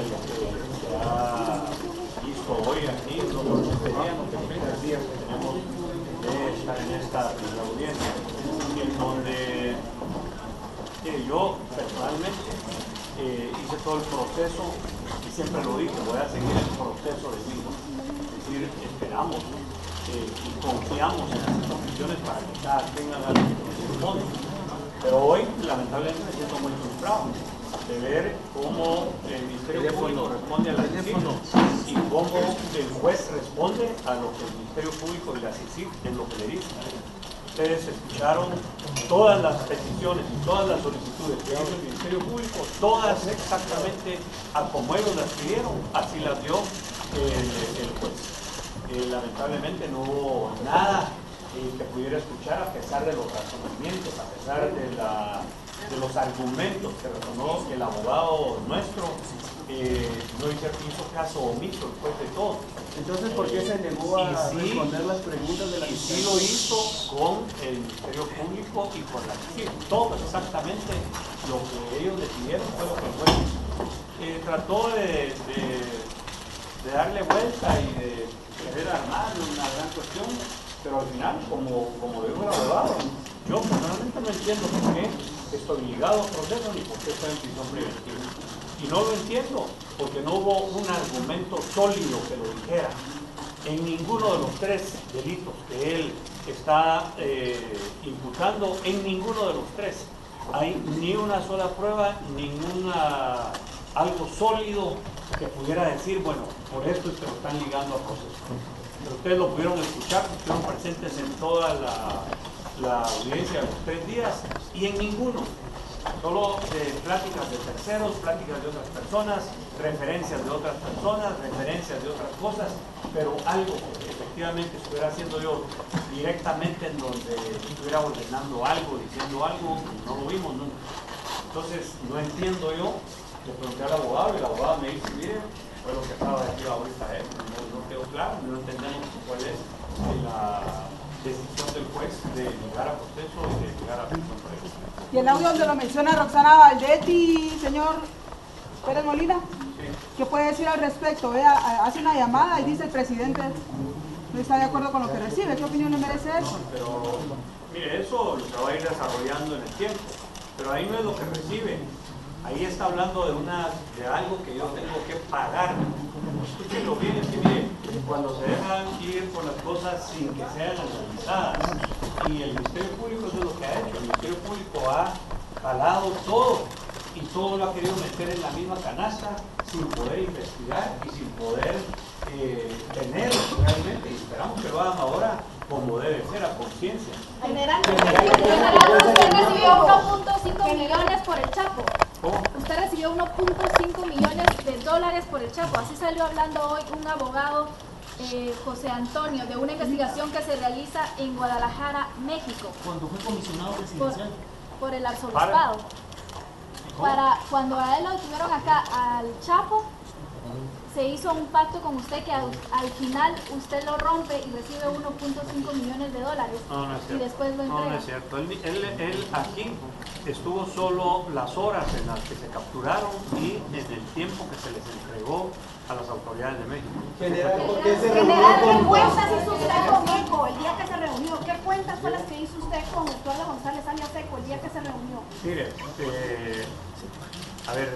de lo que se ha visto hoy aquí, los 20 días, los 30 días que tenemos de estar en esta primera audiencia, en donde yo personalmente hice todo el proceso y siempre lo dije, voy a seguir el proceso de vida. Es decir, esperamos y confiamos en las instituciones para que cada quien haga lo que corresponde. Pero hoy, lamentablemente, me siento muy frustrado de ver cómo el Ministerio Público responde a la CICIG y cómo el juez responde a lo que el Ministerio Público y la CICIG es lo que le dicen. Ustedes escucharon todas las peticiones y todas las solicitudes que hizo el Ministerio Público, todas exactamente a como ellos las pidieron, así las dio el juez. Lamentablemente no hubo nada que pudiera escuchar a pesar de los razonamientos, a pesar de los argumentos que razonó el abogado nuestro, no hizo caso omiso el juez de todo. Entonces, ¿por qué se negó a responder las preguntas de la fiscalía? Y sí lo hizo con el Ministerio Público y con la CICIG. Todo exactamente lo que ellos le pidieron fue lo que el juez hizo. Trató de darle vuelta y de querer armar una gran cuestión, pero al final, como dijo el abogado, yo personalmente no entiendo por qué estoy ligado a proceso ni por qué estoy en prisión preventiva. Y no lo entiendo porque no hubo un argumento sólido que lo dijera. En ninguno de los tres delitos que él está imputando, en ninguno de los tres hay ni una sola prueba, algo sólido que pudiera decir, bueno, por esto es que lo están ligando a proceso. Pero ustedes lo pudieron escuchar, estuvieron presentes en toda la audiencia de los 3 días y en ninguno. Solo pláticas de terceros, pláticas de otras personas, referencias de otras personas, referencias de otras cosas, pero algo que efectivamente estuviera haciendo yo directamente en donde estuviera ordenando algo, diciendo algo, no lo vimos nunca. Entonces, no entiendo yo, le pregunté al abogado y el abogado me dice, mire, fue lo que acaba de decir ahorita él, no quedó claro, no entendemos cuál es la decisión del juez de llegar a proceso y de llegar a prisión preventiva. Y el audio donde lo menciona Roxana Valdetti, señor Pérez Molina, sí. ¿Qué puede decir al respecto? Vea, hace una llamada y dice el presidente no está de acuerdo con lo que recibe. ¿Qué opinión le merece eso? No, pero mire, eso lo se va a ir desarrollando en el tiempo, pero ahí no es lo que recibe. Ahí está hablando de algo que yo tengo que pagar. Escúchenlo bien, es que mire, cuando se dejan ir por las cosas sin que sean analizadas, y el Ministerio Público eso es lo que ha hecho, el Ministerio Público ha jalado todo, y todo lo ha querido meter en la misma canasta, sin poder investigar y sin poder tener realmente, y esperamos que lo hagan ahora como debe ser, a conciencia. General, usted recibió 1.5 millones por el Chapo. ¿Cómo? Usted recibió 1.5 millones de dólares por el Chapo. Así salió hablando hoy un abogado, José Antonio, de una investigación que se realiza en Guadalajara, México. Cuando fue comisionado presidencial. Por el arzobispado. Para cuando a él lo tuvieron acá, al Chapo, se hizo un pacto con usted que al final usted lo rompe y recibe 1.5 millones de dólares. No, no es cierto. Y después lo entrega. No, no es cierto. Él aquí estuvo solo las horas en las que se capturaron y en el tiempo que se les entregó a las autoridades de México. General, ¿por qué se General, reunió ¿qué con cuentas hizo usted con Eco el día que se reunió? ¿Qué cuentas fue las que hizo usted con Eduardo González alias Eco el día que se reunió? Mire, a ver,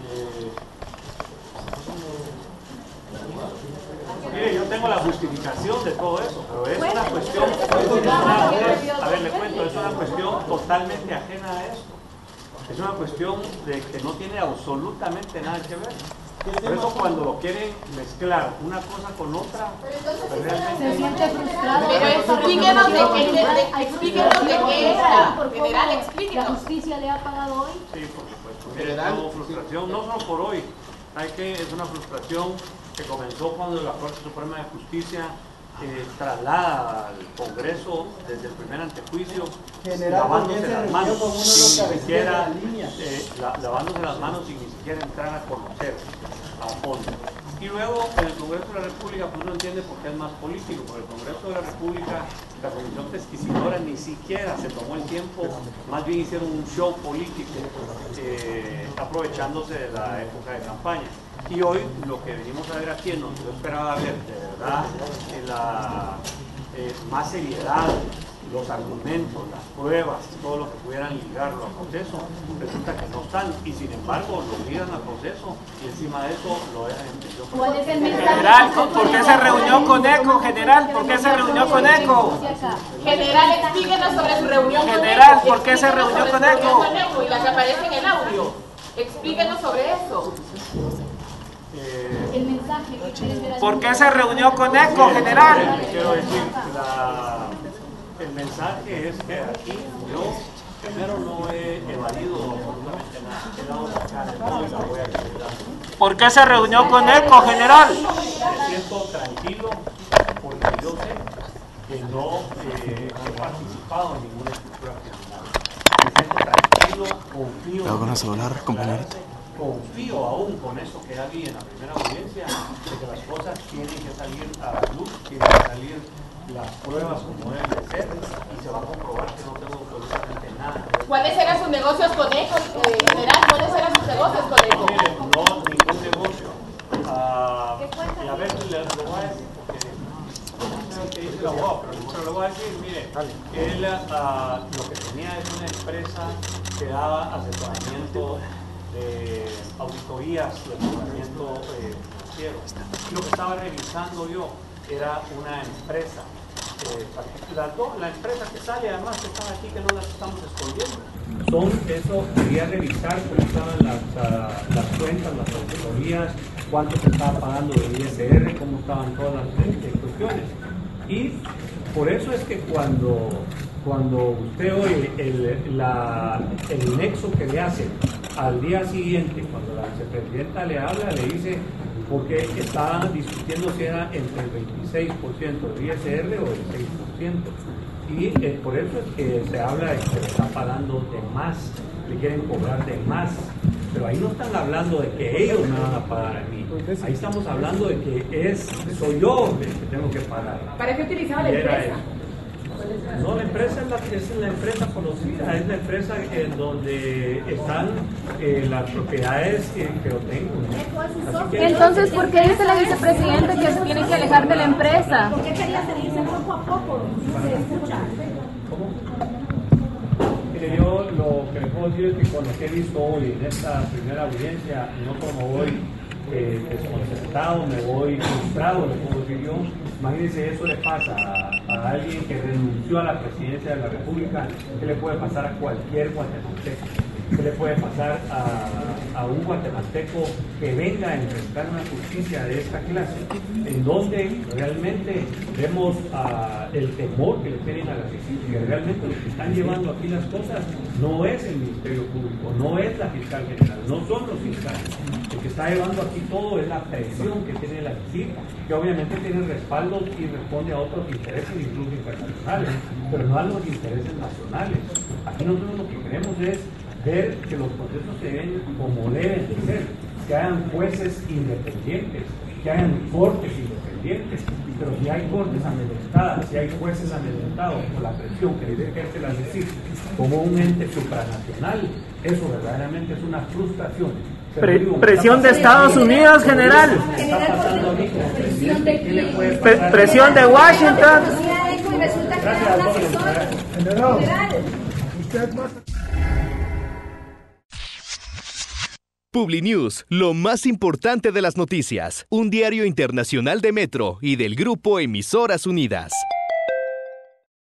mire, yo tengo la justificación de todo eso, pero es una cuestión, a ver, le cuento, es una cuestión totalmente ajena a esto. Es una cuestión de que no tiene absolutamente nada que ver. Por eso cuando lo quieren mezclar una cosa con otra, pues realmente Se siente frustrado. Pero explíquenos de qué está. General, ¿La explíquenos. justicia le ha pagado hoy? sí, por supuesto. Mire, tengo frustración, no solo por hoy, hay que es una frustración que comenzó cuando la Corte Suprema de Justicia traslada al Congreso desde el primer antejuicio, lavándose las manos sin ni siquiera lavándose las manos sin ni siquiera entrar a conocer a fondo. Y luego en el Congreso de la República pues uno entiende por qué es más político, porque el Congreso de la República, la Comisión Pesquisidora ni siquiera se tomó el tiempo, más bien hicieron un show político aprovechándose de la época de campaña. Y hoy lo que venimos a ver aquí, en donde yo esperaba ver de verdad más seriedad, los argumentos, las pruebas, todo lo que pudieran ligarlo al proceso, resulta que no están, y sin embargo lo ligan al proceso y encima de eso lo dejan en prisión. ¿Cuál es el mensaje? General, ¿por qué se reunió con ECO, general? ¿Por qué se reunió con ECO? General, explíquenos sobre su reunión General, con ECO. ¿por qué se reunió con ECO? Y la que aparece en el audio. Explíquenos sobre eso. El mensaje que quieren ver. ¿Por qué se reunió con ECO, general? Quiero decir, el mensaje es que aquí yo primero no he evadido absolutamente nada. He dado la cara, no la voy a quedar. ¿Por qué se reunió con ECO, general? Me siento tranquilo porque yo sé que no he participado en ninguna estructura criminal. Me siento tranquilo, confío. Confío aún con eso que ya vi en la primera audiencia, de que las cosas tienen que salir a la luz, tienen que salir las pruebas como deben de ser, y se va a comprobar que no tengo absolutamente nada. ¿Cuáles eran sus negocios con ECO, general? ¿Cuáles eran sus negocios con ECO? Mire, no, ningún negocio. Y a ver, le voy a decir, porque no sé qué dice el abogado, pero le voy a decir, mire, él lo que tenía es una empresa que daba asesoramiento de auditorías de asesoramiento financiero. Y lo que estaba revisando yo era una empresa particular. La empresa que sale, además, que están aquí, que no las estamos escondiendo. Eso, quería revisar cómo estaban las cuentas, las auditorías, cuánto se estaba pagando de ISR, cómo estaban todas las cuestiones. Y por eso es que cuando usted oye el nexo que le hace al día siguiente, cuando la vicepresidenta le habla, le dice porque estaban discutiendo si era entre el 26% de ISR o el 6%. Y por eso es que se habla de que le están pagando de más, le quieren cobrar de más. Pero ahí no están hablando de que ellos me van a pagar a mí. Ahí estamos hablando de que soy yo el que tengo que pagar. ¿Para qué utilizaba la empresa? No, la empresa es la empresa conocida, es la empresa en donde están las propiedades que yo tengo. Entonces, ¿por qué dice la vicepresidenta que se tiene que alejar de la empresa? ¿Por qué quería salirse poco a poco? ¿Cómo? Mire, yo lo que les puedo decir es que con lo que he visto hoy en esta primera audiencia, no como voy desconcertado, me voy frustrado, le puedo decir yo. Imagínense, eso le pasa a alguien que renunció a la presidencia de la República. ¿Qué le puede pasar a cualquier guatemalteco? ¿Qué le puede pasar a un guatemalteco que venga a enfrentar una justicia de esta clase, en donde realmente vemos el temor que le tienen a la justicia, que realmente los que están llevando aquí las cosas no es el Ministerio Público, no es la fiscal general, no son los fiscales. El que está llevando aquí todo es la presión que tiene la justicia, que obviamente tiene respaldos y responde a otros intereses, incluso internacionales, pero no a los intereses nacionales. Aquí nosotros lo que queremos es ver que los procesos se ven como deben de ser, que hayan jueces independientes, que hayan cortes independientes, pero si hay cortes amedrentadas, si hay jueces amedrentados por la presión que les ejerce la justicia como un ente supranacional, eso verdaderamente es una frustración. Presión de Estados Unidos, general. Presión de Washington. Publinews, lo más importante de las noticias. Un diario internacional de Metro y del Grupo Emisoras Unidas.